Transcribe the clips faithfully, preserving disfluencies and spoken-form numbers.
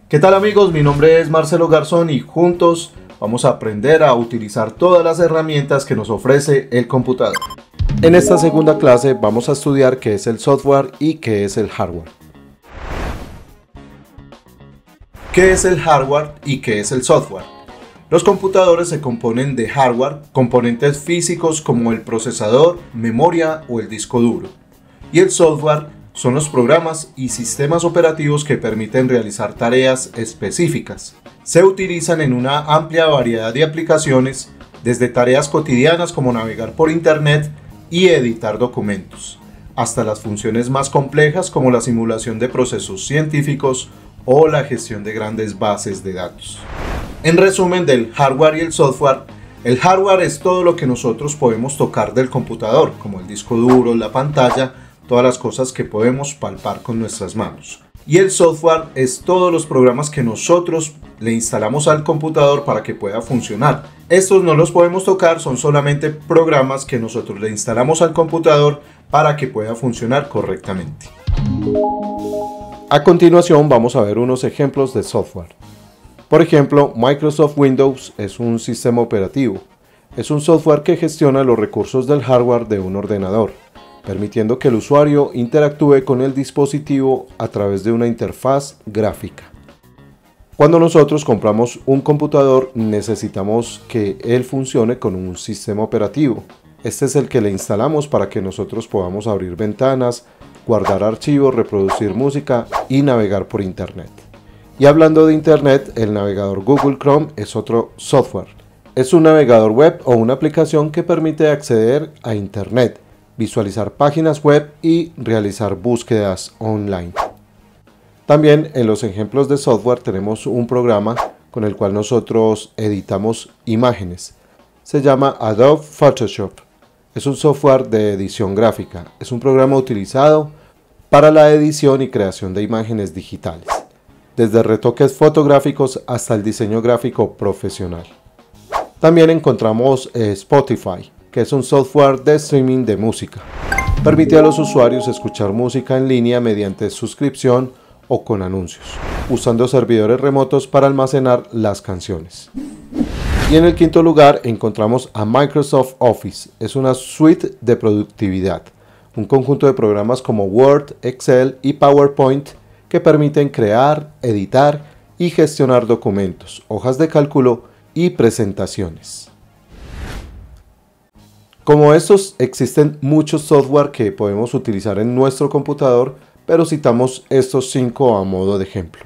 ¿Qué tal amigos? Mi nombre es Marcelo Garzón y juntos vamos a aprender a utilizar todas las herramientas que nos ofrece el computador. En esta segunda clase vamos a estudiar qué es el software y qué es el hardware. ¿Qué es el hardware y qué es el software? Los computadores se componen de hardware, componentes físicos como el procesador, memoria o el disco duro. Y el software son los programas y sistemas operativos que permiten realizar tareas específicas. Se utilizan en una amplia variedad de aplicaciones, desde tareas cotidianas como navegar por internet y editar documentos, hasta las funciones más complejas como la simulación de procesos científicos o la gestión de grandes bases de datos. En resumen del hardware y el software, el hardware es todo lo que nosotros podemos tocar del computador, como el disco duro, la pantalla, todas las cosas que podemos palpar con nuestras manos. Y el software es todos los programas que nosotros le instalamos al computador para que pueda funcionar. Estos no los podemos tocar, son solamente programas que nosotros le instalamos al computador para que pueda funcionar correctamente. A continuación vamos a ver unos ejemplos de software. Por ejemplo, Microsoft Windows es un sistema operativo. Es un software que gestiona los recursos del hardware de un ordenador, permitiendo que el usuario interactúe con el dispositivo a través de una interfaz gráfica. Cuando nosotros compramos un computador, necesitamos que él funcione con un sistema operativo. Este es el que le instalamos para que nosotros podamos abrir ventanas, guardar archivos, reproducir música y navegar por internet. Y hablando de internet, el navegador Google Chrome es otro software. Es un navegador web o una aplicación que permite acceder a internet, visualizar páginas web y realizar búsquedas online. También en los ejemplos de software tenemos un programa con el cual nosotros editamos imágenes. Se llama Adobe Photoshop. Es un software de edición gráfica. Es un programa utilizado para la edición y creación de imágenes digitales, desde retoques fotográficos hasta el diseño gráfico profesional. También encontramos eh, Spotify, que es un software de streaming de música. Permite a los usuarios escuchar música en línea mediante suscripción o con anuncios, usando servidores remotos para almacenar las canciones. Y en el quinto lugar encontramos a Microsoft Office. Es una suite de productividad, un conjunto de programas como Word, Excel y PowerPoint que permiten crear, editar y gestionar documentos, hojas de cálculo y presentaciones. Como estos, existen muchos software que podemos utilizar en nuestro computador, pero citamos estos cinco a modo de ejemplo.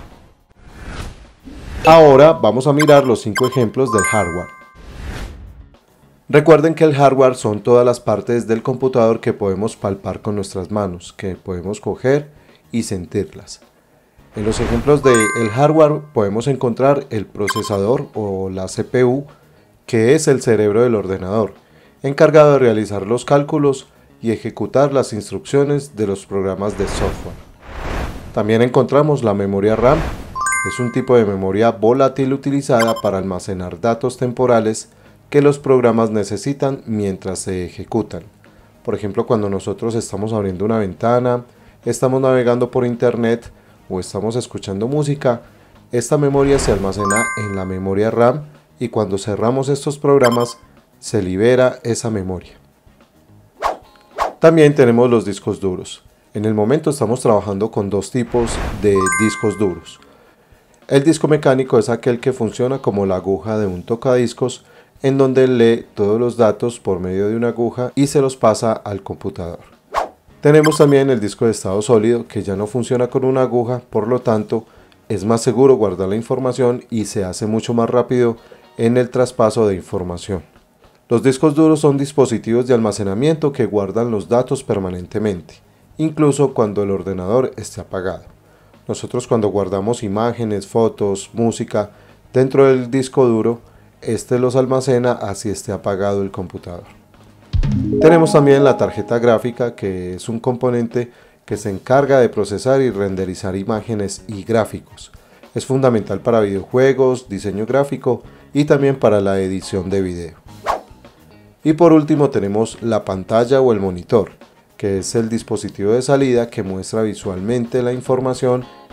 Ahora vamos a mirar los cinco ejemplos del hardware. Recuerden que el hardware son todas las partes del computador que podemos palpar con nuestras manos, que podemos coger y sentirlas. En los ejemplos del hardware podemos encontrar el procesador o la C P U, que es el cerebro del ordenador, encargado de realizar los cálculos y ejecutar las instrucciones de los programas de software. También encontramos la memoria RAM. Es un tipo de memoria volátil utilizada para almacenar datos temporales que los programas necesitan mientras se ejecutan. Por ejemplo, cuando nosotros estamos abriendo una ventana, estamos navegando por internet o estamos escuchando música, esta memoria se almacena en la memoria RAM y cuando cerramos estos programas se libera esa memoria. También tenemos los discos duros. En el momento estamos trabajando con dos tipos de discos duros. El disco mecánico es aquel que funciona como la aguja de un tocadiscos, en donde lee todos los datos por medio de una aguja y se los pasa al computador. Tenemos también el disco de estado sólido, que ya no funciona con una aguja, por lo tanto es más seguro guardar la información y se hace mucho más rápido en el traspaso de información. Los discos duros son dispositivos de almacenamiento que guardan los datos permanentemente, incluso cuando el ordenador esté apagado. Nosotros cuando guardamos imágenes, fotos, música dentro del disco duro, este los almacena así esté apagado el computador. Tenemos también la tarjeta gráfica, que es un componente que se encarga de procesar y renderizar imágenes y gráficos. Es fundamental para videojuegos, diseño gráfico y también para la edición de video. Y por último tenemos la pantalla o el monitor, que es el dispositivo de salida que muestra visualmente la información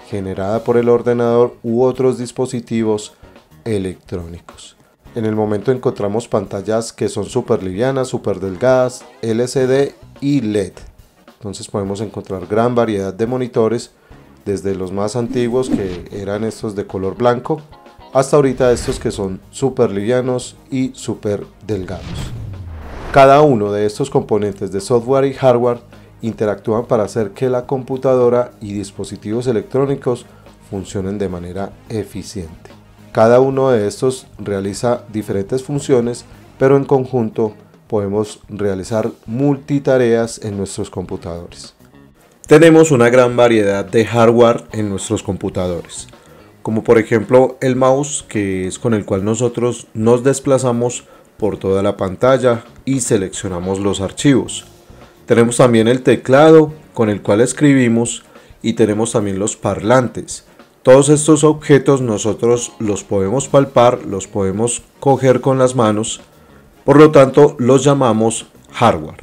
generada por el ordenador u otros dispositivos electrónicos. En el momento encontramos pantallas que son súper livianas, súper delgadas, L C D y L E D. Entonces podemos encontrar gran variedad de monitores, desde los más antiguos que eran estos de color blanco, hasta ahorita estos que son súper livianos y súper delgados. Cada uno de estos componentes de software y hardware interactúan para hacer que la computadora y dispositivos electrónicos funcionen de manera eficiente. Cada uno de estos realiza diferentes funciones, pero en conjunto podemos realizar multitareas en nuestros computadores. Tenemos una gran variedad de hardware en nuestros computadores, como por ejemplo el mouse, que es con el cual nosotros nos desplazamos por toda la pantalla y seleccionamos los archivos. Tenemos también el teclado con el cual escribimos y tenemos también los parlantes. Todos estos objetos nosotros los podemos palpar, los podemos coger con las manos, por lo tanto los llamamos hardware.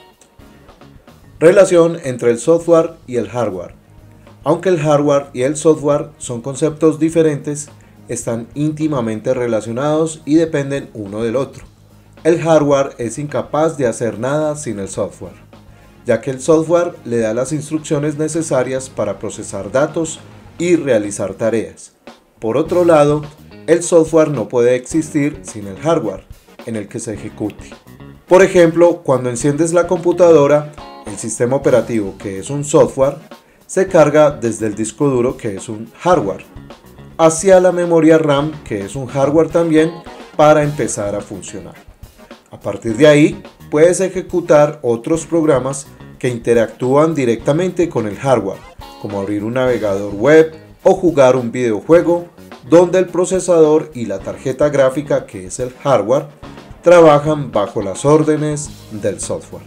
Relación entre el software y el hardware. Aunque el hardware y el software son conceptos diferentes, están íntimamente relacionados y dependen uno del otro. El hardware es incapaz de hacer nada sin el software, ya que el software le da las instrucciones necesarias para procesar datos y realizar tareas. Por otro lado, el software no puede existir sin el hardware en el que se ejecute. Por ejemplo, cuando enciendes la computadora, el sistema operativo, que es un software, se carga desde el disco duro, que es un hardware, hacia la memoria RAM, que es un hardware también, para empezar a funcionar. A partir de ahí, puedes ejecutar otros programas que interactúan directamente con el hardware, como abrir un navegador web o jugar un videojuego, donde el procesador y la tarjeta gráfica, que es el hardware, trabajan bajo las órdenes del software.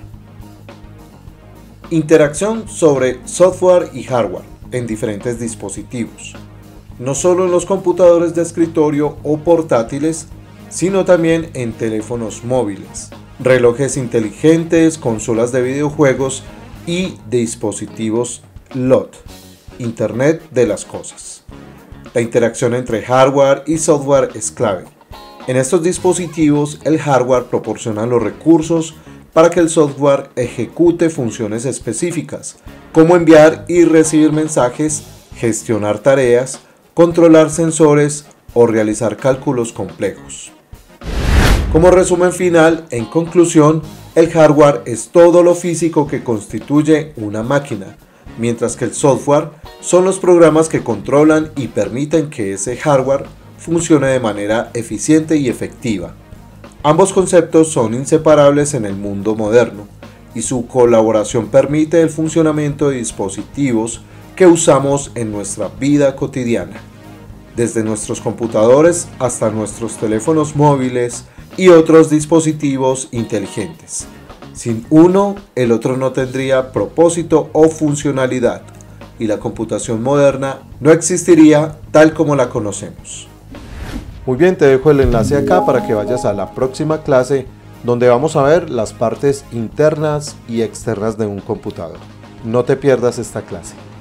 Interacción sobre software y hardware en diferentes dispositivos, no solo en los computadores de escritorio o portátiles, sino también en teléfonos móviles, relojes inteligentes, consolas de videojuegos y dispositivos L O T, Internet de las Cosas. La interacción entre hardware y software es clave. En estos dispositivos, el hardware proporciona los recursos para que el software ejecute funciones específicas, como enviar y recibir mensajes, gestionar tareas, controlar sensores o realizar cálculos complejos. Como resumen final, en conclusión, el hardware es todo lo físico que constituye una máquina, mientras que el software son los programas que controlan y permiten que ese hardware funcione de manera eficiente y efectiva. Ambos conceptos son inseparables en el mundo moderno y su colaboración permite el funcionamiento de dispositivos que usamos en nuestra vida cotidiana, desde nuestros computadores hasta nuestros teléfonos móviles y otros dispositivos inteligentes. Sin uno, el otro no tendría propósito o funcionalidad, y la computación moderna no existiría tal como la conocemos. Muy bien, te dejo el enlace acá para que vayas a la próxima clase, donde vamos a ver las partes internas y externas de un computador. No te pierdas esta clase.